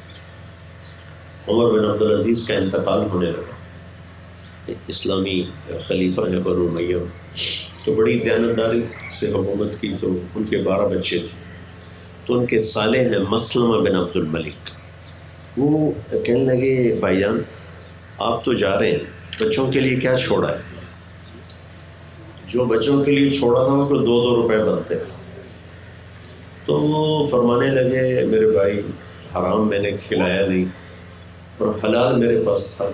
B: عمر بن عبدالعزیز کا انتقال ہونے لگا، اسلامی خلیفہ ہے بنو امیہ، تو بڑی دیانتداری سے حکومت کی، تو ان کے بارہ بچے تھے، تو ان کے صالح ہیں مسلمہ بن عبد الملک، وہ کہنے لگے بھائی جان آپ تو جا رہے ہیں، بچوں کے لیے کیا چھوڑا ہے؟ جو بچوں کے لیے چھوڑا تھا وہ دو دو روپے بنتے تھے۔ تو وہ فرمانے لگے میرے بھائی حرام میں نے کھلایا نہیں اور حلال میرے پاس تھا،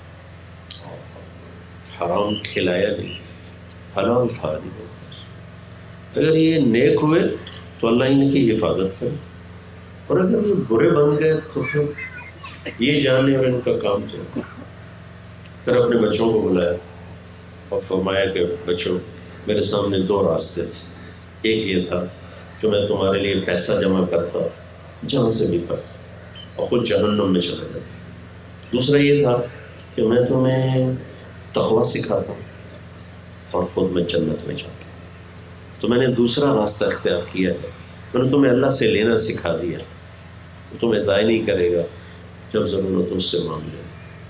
B: حرام کھلایا نہیں، حلال تھا نہیں۔ اگر یہ نیک ہوئے تو اللہ ان کی حفاظت کرے، اور اگر یہ برے بن گئے تو پھر یہ جانے اور ان کا کام تو۔ پھر اپنے بچوں کو بلایا اور فرمایا کہ بچوں میرے سامنے دو راستے تھے، ایک یہ تھا کہ میں تمہارے لیے پیسہ جمع کرتا جہاں سے بھی کرتا اور خود جہنم میں چلا جاتا، دوسرا یہ تھا کہ میں تمہیں تقویٰ سکھاتا اور خود میں جنت میں جاتا۔ تو میں نے دوسرا راستہ اختیار کیا ہے، میں نے تمہیں اللہ سے لینا سکھا دیا، وہ تمہیں ضائع نہیں کرے گا، جب ضرورت اس سے مانگ لے۔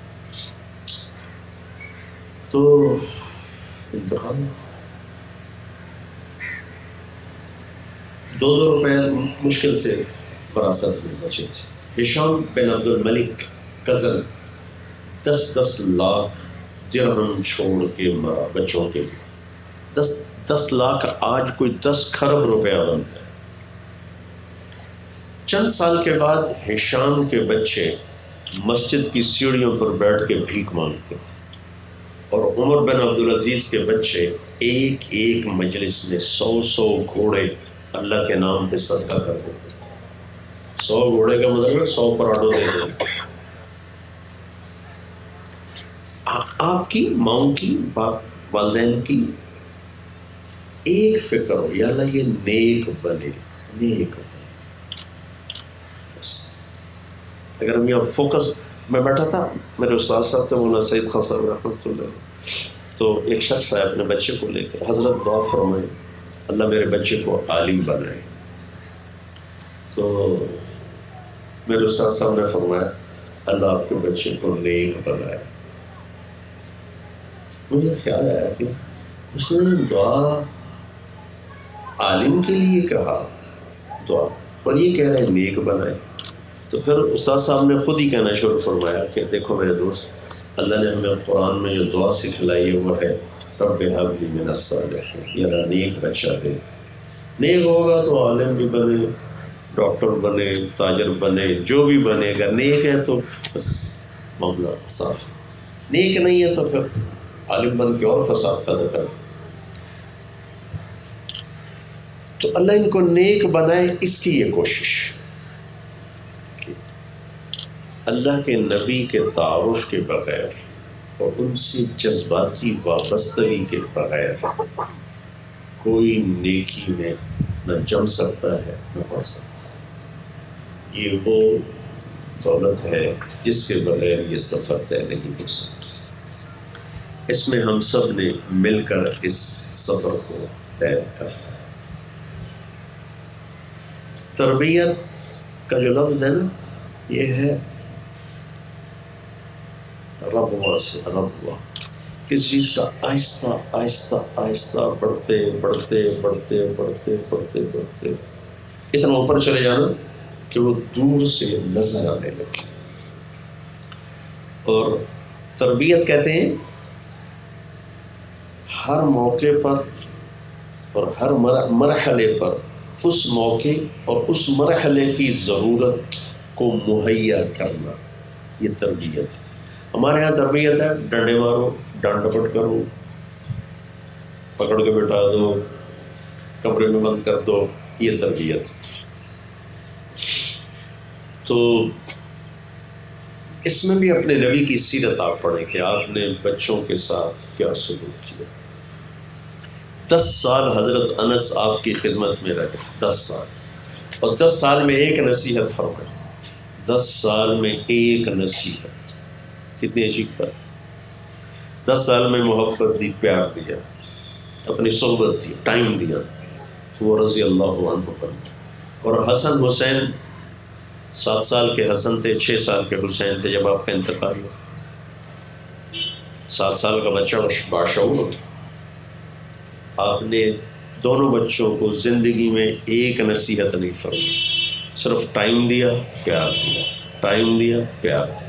B: تو انتخاب دو دو روپے مشکل سے فراست میں بچے تھے۔ ہشام بن عبد الملک کزن دس دس لاکھ درہم چھوڑ کے مرا بچوں کے لیے۔ دس دس لاکھ آج کوئی دس کھرب روپیہ بنتا ہے۔ چند سال کے بعد ہشام کے بچے مسجد کی سیڑھیوں پر بیٹھ کے بھیک مانگتے تھے، اور عمر بن عبدالعزیز کے بچے ایک ایک مجلس میں سو سو گھوڑے اللہ کے نام پہ صدقہ کر دیتے تھے۔ سو گھوڑے کا مطلب سو پراٹھوں دے دیتے۔ آپ کی ماؤں کی باپ والدین کی ایک فکر ہو یا اللہ یہ نیک بنے، نیک بنے بس۔ اگر ہم یہاں فوکس، میں بیٹھا تھا میرے استاد صاحب تھے مولانا سید خان صاحب رحمۃ اللہ، تو ایک شخص آیا اپنے بچے کو لے کر، حضرت دعا فرمائے اللہ میرے بچے کو عالم بنائے۔ تو میرے استاد صاحب نے فرمایا اللہ آپ کے بچے کو نیک بنائے۔ مجھے خیال آیا کہ اس نے دعا عالم کے لیے کہا دعا، اور یہ کہہ رہے ہیں نیک بنائے۔ تو پھر استاد صاحب نے خود ہی کہنا شروع فرمایا کہ دیکھو میرے دوست، اللہ نے ہمیں قرآن میں جو دعا سکھلائی ہے وہ ہے رب ہب لی من الصالحین، یا نیک بچہ دے۔ نیک ہوگا تو عالم بھی بنے، ڈاکٹر بنے، تاجر بنے، جو بھی بنے گا نیک ہے تو بس معاملہ صاف۔ نیک نہیں ہے تو پھر عالم بن کے اور فساد پیدا کر۔ تو اللہ ان کو نیک بنائے، اس کی یہ کوشش. اللہ کے نبی کے تعارف کے بغیر اور ان سے جذباتی وابستگی کے بغیر کوئی نیکی میں نہ جم سکتا ہے نہ بڑھ سکتا ہے. یہ وہ دولت ہے جس کے بغیر یہ سفر طے نہیں ہو سکتا. اس میں ہم سب نے مل کر اس سفر کو طے کرنا. تربیت کا جو لفظ ہے نا، یہ ہے ربوا سے ربوا، کس چیز کا؟ آہستہ آہستہ آہستہ بڑھتے بڑھتے بڑھتے بڑھتے بڑھتے بڑھتے اتنا اوپر چلے جانا کہ وہ دور سے نظر آنے لگے. اور تربیت کہتے ہیں ہر موقع پر اور ہر مرحلے پر اس موقع اور اس مرحلے کی ضرورت کو مہیا کرنا، یہ تربیت ہے. ہمارے یہاں تربیت ہے ڈنڈے مارو، ڈانٹ ڈپٹ کرو، پکڑ کے بٹھا دو، کمرے میں بند کر دو، یہ تربیت. تو اس میں بھی اپنے نبی کی سیرت آپ پڑھیں کہ آپ نے بچوں کے ساتھ کیا سلوک کیا. دس سال حضرت انس آپ کی خدمت میں رہے، دس سال، اور دس سال میں ایک نصیحت فرمائی. دس سال میں ایک نصیحت، کتنی عجیب بات. دس سال میں محبت دی، پیار دیا، اپنی صحبت دی، ٹائم دیا، تو وہ رضی اللہ عنہ بن. اور حسن حسین، سات سال کے حسن تھے، چھ سال کے حسین تھے جب آپ کا انتقال ہوا. سات سال کا بچہ باشعور ہوتا. آپ نے دونوں بچوں کو زندگی میں ایک نصیحت نہیں فرمائی، صرف ٹائم دیا، پیار دیا، ٹائم دیا، پیار دیا.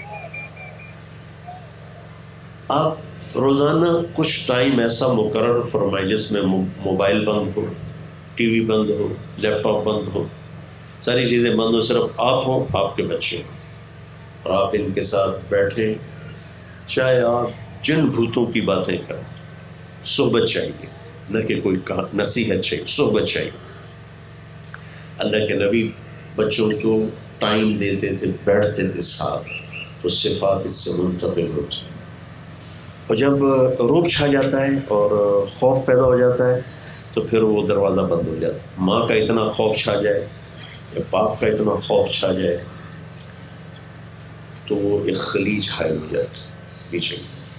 B: آپ روزانہ کچھ ٹائم ایسا مقرر فرمائے جس میں موبائل بند ہو، ٹی وی بند ہو، لیپ ٹاپ بند ہو، ساری چیزیں بند ہو، صرف آپ ہوں، آپ کے بچے ہوں، اور آپ ان کے ساتھ بیٹھیں. چاہے آپ جن بھوتوں کی باتیں کریں، صحبت چاہیے، نہ کہ کوئی نصیحت چاہیے، صحبت چاہیے. اللہ کے نبی بچوں کو ٹائم دیتے تھے، بیٹھتے تھے ساتھ، تو صفات اس سے منتقل ہوتی. اور جب روب چھا جاتا ہے اور خوف پیدا ہو جاتا ہے تو پھر وہ دروازہ بند ہو جاتا ہے. ماں کا اتنا خوف چھا جائے یا باپ کا اتنا خوف چھا جائے تو وہ ایک خلیج حائل ہو جاتا ہے پیچھے.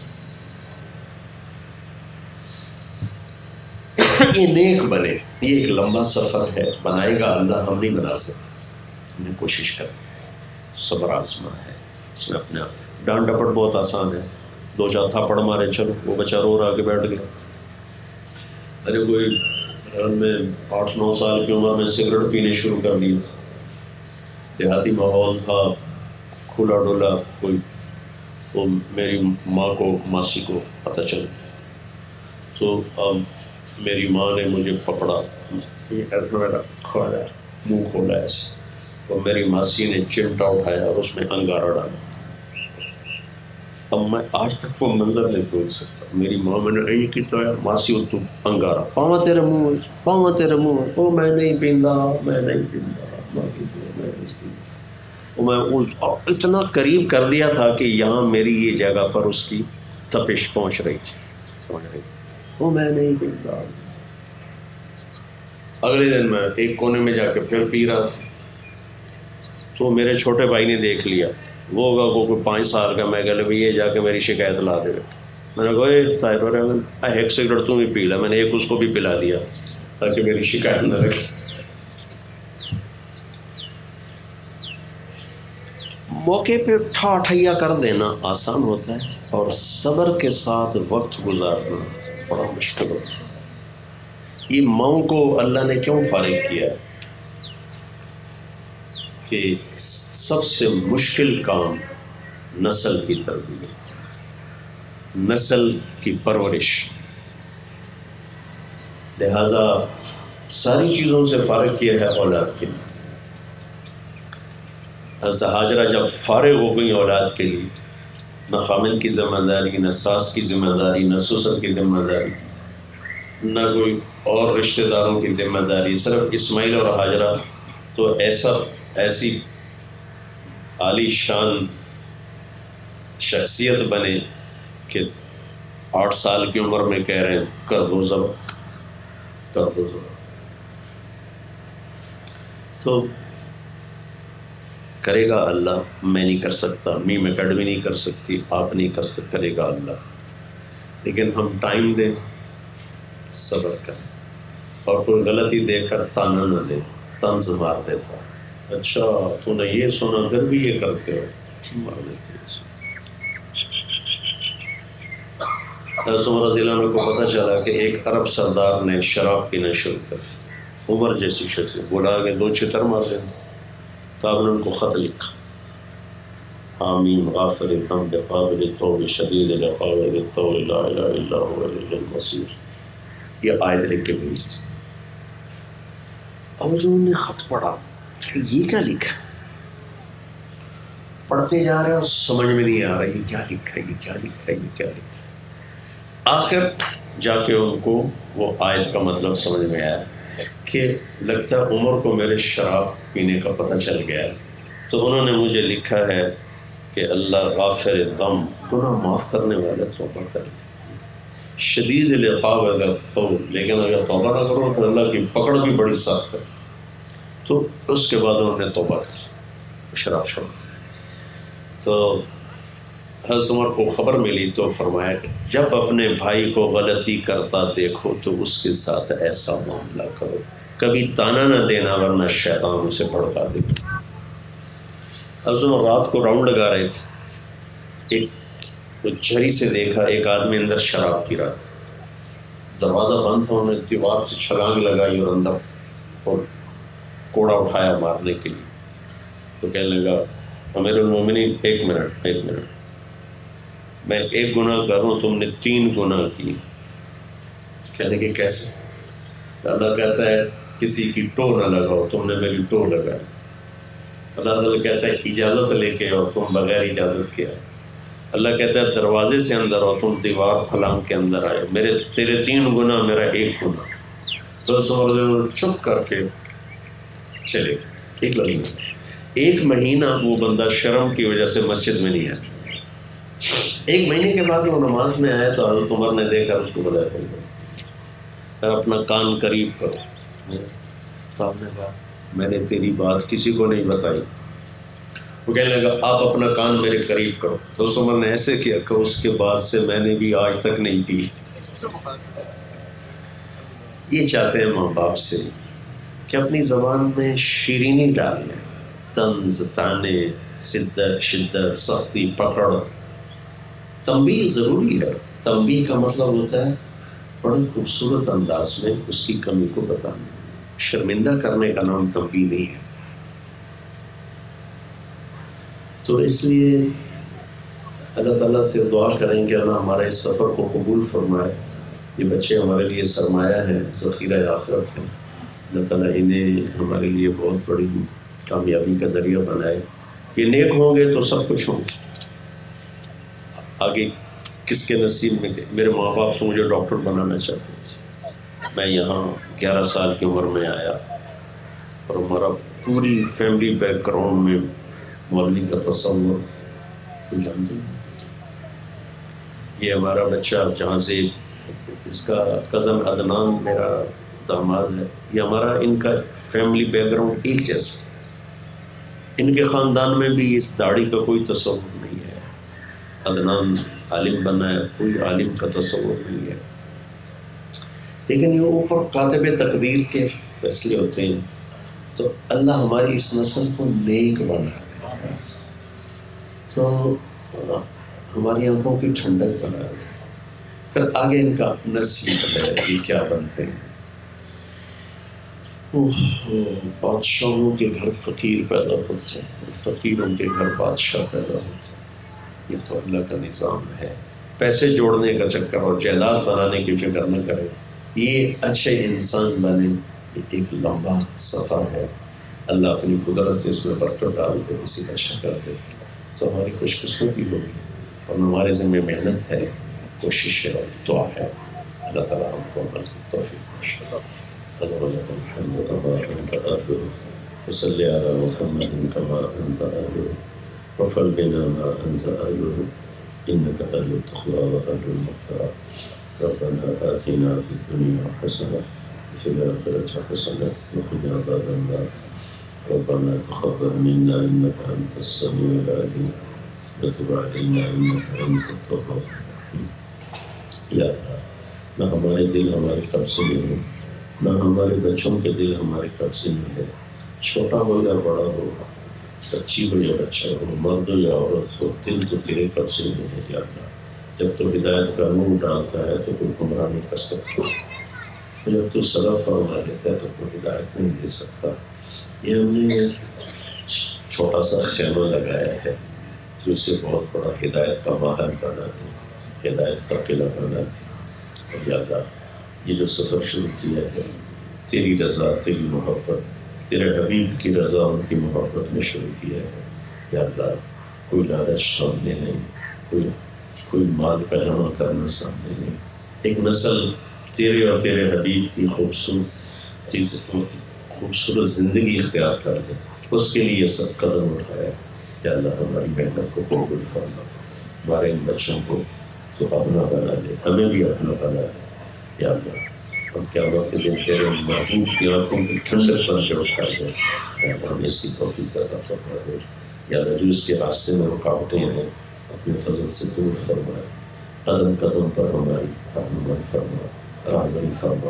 B: یہ نیک بنے، یہ ایک لمبا سفر ہے، بنائے گا اللہ، ہم نہیں بنا سکتے. ہم نے کوشش کر، صبر آزما ہے. اس میں اپنے ڈانٹ ڈپٹ بہت آسان ہے، دو چار تھپڑ مارے، چلو وہ بچہ رو رہا کے بیٹھ گیا. ارے کوئی میں آٹھ نو سال کی عمر میں سگریٹ پینے شروع کر دی، دیہاتی ماحول تھا، کھلا ڈولا. کوئی وہ میری ماں کو، ماسی کو پتہ چلا تو اب میری ماں نے مجھے پکڑا، منہ کھولا ایسے، اور میری ماسی نے چمٹا اٹھایا اور اس میں انگارہ ڈالا. اب میں آج تک وہ منظر نہیں بھول سکتا. میری ماں میں نے یہی کیا، ماسی وہ تو انگارہ، پاواں تیرے منہ، پاواں تیرے منہ، او میں نہیں پیندا، میں نہیں پیندا، معافی دو، میں نہیں پیندا. میں اس اتنا قریب کر دیا تھا کہ یہاں میری یہ جگہ پر اس کی تپش پہنچ رہی تھی، پہنچ رہی تھی. وہ میں نہیں پیندا. اگلے دن میں ایک کونے میں جا کے پھر پی رہا تھا تو میرے چھوٹے بھائی نے دیکھ لیا. وہ ہوگا وہ کوئی پانچ سال کا. میں کہہ لے یہ جا کے میری شکایت لا دے. میں نے کہا اے طاہر ایک سگریٹ تم ہی پی لا. میں نے ایک اس کو بھی پلا دیا تاکہ میری شکایت نہ رکھے. موقع پہ ٹھا ٹھیا کر دینا آسان ہوتا ہے اور صبر کے ساتھ وقت گزارنا بڑا مشکل ہوتا ہے. یہ ماؤں کو اللہ نے کیوں فارغ کیا کہ سب سے مشکل کام نسل کی تربیت، نسل کی پرورش. لہذا ساری چیزوں سے فارغ کیا ہے اولاد کے لیے. حضرت حاجرہ جب فارغ ہو گئی اولاد کے لیے، نہ خامن کی ذمہ داری، نہ ساس کی ذمہ داری، نہ سسر کی ذمہ داری، نہ کوئی اور رشتہ داروں کی ذمہ داری، صرف اسماعیل اور ہاجرہ تو ایسا ایسی عالی شان شخصیت بنے کہ آٹھ سال کی عمر میں کہہ رہے ہیں کر دو ذبح، کر دو ذبح۔ تو کرے گا اللہ، میں نہیں کر سکتا، می میں کٹ بھی نہیں کر سکتی، آپ نہیں کر سکتے، کرے گا اللہ۔ لیکن ہم ٹائم دیں، صبر کریں، اور کوئی غلطی دیکھ کر تانا نہ دے، طنز مار دیتا، اچھا تو نے یہ سنا پھر بھی یہ کرتے ہو، مار دیتے۔ حضرت عمر رضی اللہ عنہ کو پتہ چلا کہ ایک عرب سردار نے شراب پینا شروع کر دی، عمر جیسی شخص بولا کہ دو چتر مار دیں۔ تو آپ نے ان کو خط لکھا، حامیم غافر الذنب قابل التوب شدید العقاب ذی الطول لا الہ الا هو الیہ المصیر، یہ آیت لکھ کے بھیج دی۔ اب جو انہوں نے خط پڑھا کہ یہ کیا لکھا، پڑھتے جا رہے اور سمجھ میں نہیں آ رہا یہ کیا لکھا، یہ کیا لکھا، یہ کیا لکھا۔ آخر جا کے ان کو وہ آیت کا مطلب سمجھ میں آیا کہ لگتا ہے عمر کو میرے شراب پینے کا پتہ چل گیا ہے، تو انہوں نے مجھے لکھا ہے کہ اللہ غافر الذنب، گناہ معاف کرنے والے توبہ کرے، شدید العقاب اگر تو، لیکن اگر توبہ نہ کرو پھر اللہ کی پکڑ بھی بڑی سخت ہے۔ تو اس کے بعد انہوں نے توبہ کی، شراب چھوڑ دی۔ تو حضرت عمر کو خبر ملی تو فرمایا کہ جب اپنے بھائی کو غلطی کرتا دیکھو تو اس کے ساتھ ایسا معاملہ کرو، کبھی تانا نہ دینا ورنہ شیطان اسے بھڑکا دے گا۔ حضرت عمر رات کو راؤنڈ لگا رہے تھے، ایک جھری سے دیکھا ایک آدمی اندر شراب پی رہا تھا، دروازہ بند تھا، انہوں نے دیوار سے چھلانگ لگائی اور اندر اور کوڑا اٹھایا مارنے کے لیے۔ تو کہنے لگا امیر المومنین ایک منٹ ایک منٹ میں ایک گناہ کروں تم نے تین گناہ کی۔ کہنے کہ کیسے؟ اللہ کہتا ہے کسی کی ٹو نہ لگاؤ، تم نے میری ٹو لگائی۔ اللہ تعالیٰ کہتا ہے اجازت لے کے اور تم بغیر اجازت کے آئے۔ اللہ کہتا ہے دروازے سے اندر اور تم دیوار پھلانگ کے اندر آئے، میرے تیرے تین گناہ میرا ایک گناہ۔ تو سمجھ چپ کر کے چلے ایک لمحہ ایک مہینہ وہ بندہ شرم کی وجہ سے مسجد میں نہیں آیا۔ ایک مہینے کے بعد وہ نماز میں آیا تو حضرت عمر نے دیکھا اس کو بلایا، پھر اپنا کان قریب کرو۔ تو آپ نے کہا میں نے تیری بات کسی کو نہیں بتائی۔ وہ کہنے لگا آپ اپنا کان میرے قریب کرو۔ تو اس عمر نے ایسے کیا کہ اس کے بعد سے میں نے بھی آج تک نہیں پی۔ یہ چاہتے ہیں ماں باپ سے کہ اپنی زبان میں شیرینی ڈال لیں، طنز، طعنے، شدت شدت سختی، پکڑ۔ تنبیہ ضروری ہے، تنبیہ کا مطلب ہوتا ہے بڑے خوبصورت انداز میں اس کی کمی کو بتانا، شرمندہ کرنے کا نام تنبیہ نہیں ہے۔ تو اس لیے اللہ تعالیٰ سے دعا کریں کہ اللہ ہمارے اس سفر کو قبول فرمائے۔ یہ بچے ہمارے لیے سرمایہ ہیں، ذخیرہ آخرت ہیں، اللہ تعالیٰ انہیں ہمارے لیے بہت بڑی کامیابی کا ذریعہ بنائے۔ یہ نیک ہوں گے تو سب کچھ ہوں گے۔ آگے کس کے نصیب میں تھے؟ میرے ماں باپ سے مجھے ڈاکٹر بنانا چاہتے تھے، میں یہاں گیارہ سال کی عمر میں آیا اور ہمارا پوری فیملی بیک گراؤنڈ میں مولوی کا تصور کوئی جانتے ہیں۔ یہ ہمارا بچہ جہاں سے اس کا کزن عدنان میرا داماد ہے، یہ ہمارا ان کا فیملی بیک گراؤنڈ ایک جیسا۔ ان کے خاندان میں بھی اس داڑھی کا کوئی تصور نہیں ہے۔ عدنان عالم بنا ہے، کوئی عالم کا تصور نہیں ہے، لیکن یہ اوپر کاتب تقدیر کے فیصلے ہوتے ہیں۔ تو اللہ ہماری اس نسل کو نیک بنا دے، تو ہماری آنکھوں کی ٹھنڈک بنا دے، پھر آگے ان کا نصیب ہے یہ کیا بنتے ہیں۔ بادشاہوں کے گھر فقیر پیدا ہوتے ہیں، فقیروں کے گھر بادشاہ پیدا ہوتے ہیں، یہ تو اللہ کا نظام ہے۔ پیسے جوڑنے کا چکر اور جائیداد بنانے کی فکر نہ کرے، یہ اچھے انسان بنے، یہ ایک لمبا سفر ہے۔ اللہ اپنی قدرت سے اس میں برکت ڈال دے، اسی کا اچھا کر دے تو ہماری خوش قسمتی ہوگی، اور ہمارے ذمہ محنت ہے، کوشش ہے، دعا ہے۔ اللہ تعالیٰ ہم کو عمل کی توفیق بخشے. اللهم لك الحمد كما أنت أهل وصل على محمد كما أنت أهل وفعل بنا ما أنت أهل إنك أهل التقوى وأهل المغفرة. ربنا آتنا في الدنيا حسنة وفي الآخرة حسنة وقنا عذاب النار. ربنا تقبل منا إنك أنت السميع العليم وتب علينا إنك أنت التواب الرحيم. یا اللہ نہ ہمارے دل ہمارے قبضے میں ہے، نہ ہمارے بچوں کے دل ہمارے قبضے میں ہے. چھوٹا ہو یا بڑا ہو، بچی ہو یا بچہ ہو، مرد ہو یا عورت ہو، دل تو تیرے قبضے میں ہے. یا اللہ جب تو ہدایت کا نور ڈالتا ہے تو کوئی گمراہ نہیں کر سکتا، جب تو سلف فرما لیتا ہے تو کوئی ہدایت نہیں دے سکتا. یہ ہم نے چھوٹا سا خیمہ لگایا ہے تو اسے بہت بڑا ہدایت کا محل بنا دے، ہدایت کا قلعہ بنا دے. اور یا اللہ یہ جو سفر شروع کیا ہے تیری رضا، تیری محبت، تیرے حبیب کی رضا، ان کی محبت میں شروع کیا ہے. یا اللہ کوئی لالچ سامنے نہیں، کوئی کوئی مال کا جمع کرنا سامنے نہیں. ایک نسل تیرے اور تیرے حبیب کی خوبصورت چیز خوبصورت زندگی اختیار کر لے، اس کے لیے یہ سب قدم اٹھایا. یا اللہ ہماری محنت کو قبول فرما، ہمارے ان بچوں کو تو اپنا بنا لے، ہمیں بھی اپنا بنا لے. یا اللہ ہم قیامت کے دن تیرے محبوب کی آنکھوں کی ٹھنڈک بن کے اٹھا جائے. یا اللہ ہمیں اس کی توفیق عطا فرما دے. یا اللہ جو اس کے راستے میں رکاوٹیں ہیں اپنے فضل سے دور فرمائے. قدم قدم پر ہماری رہنمائی فرما، رہبری فرما،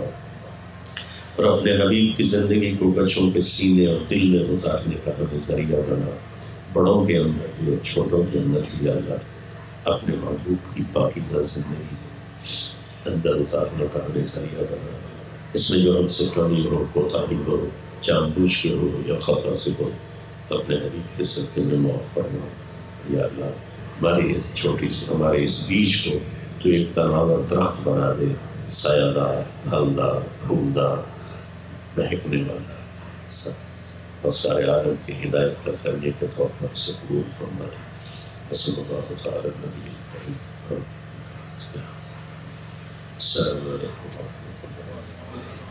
B: اور اپنے حبیب کی زندگی کو بچوں کے سینے اور دل میں اتارنے کا ہمیں ذریعہ بنا. بڑوں کے اندر بھی اور چھوٹوں کے اندر بھی. یا اللہ اپنے محبوب کی پاکیزہ زندگی اندر اتارنے کا ہمیں ذریعہ بنا. اس میں جو ہم سے کمی ہو، کوتاہی ہو، جان بوجھ کے ہو یا خطا سے ہو، اپنے حبیب کے صدقے میں معاف فرما. یا اللہ ہماری اس چھوٹی سی ہمارے اس بیج کو تو ایک تناور درخت بنا دے، سایہ دار، پھلدار، پھولدار، مہکنے والا، سب اور سارے عالم کی ہدایت کا ذریعے کے طور پر اسے قبول فرما دے. وصلی اللہ تعالی نبی الکریم. السلام علیکم ورحمۃ اللہ.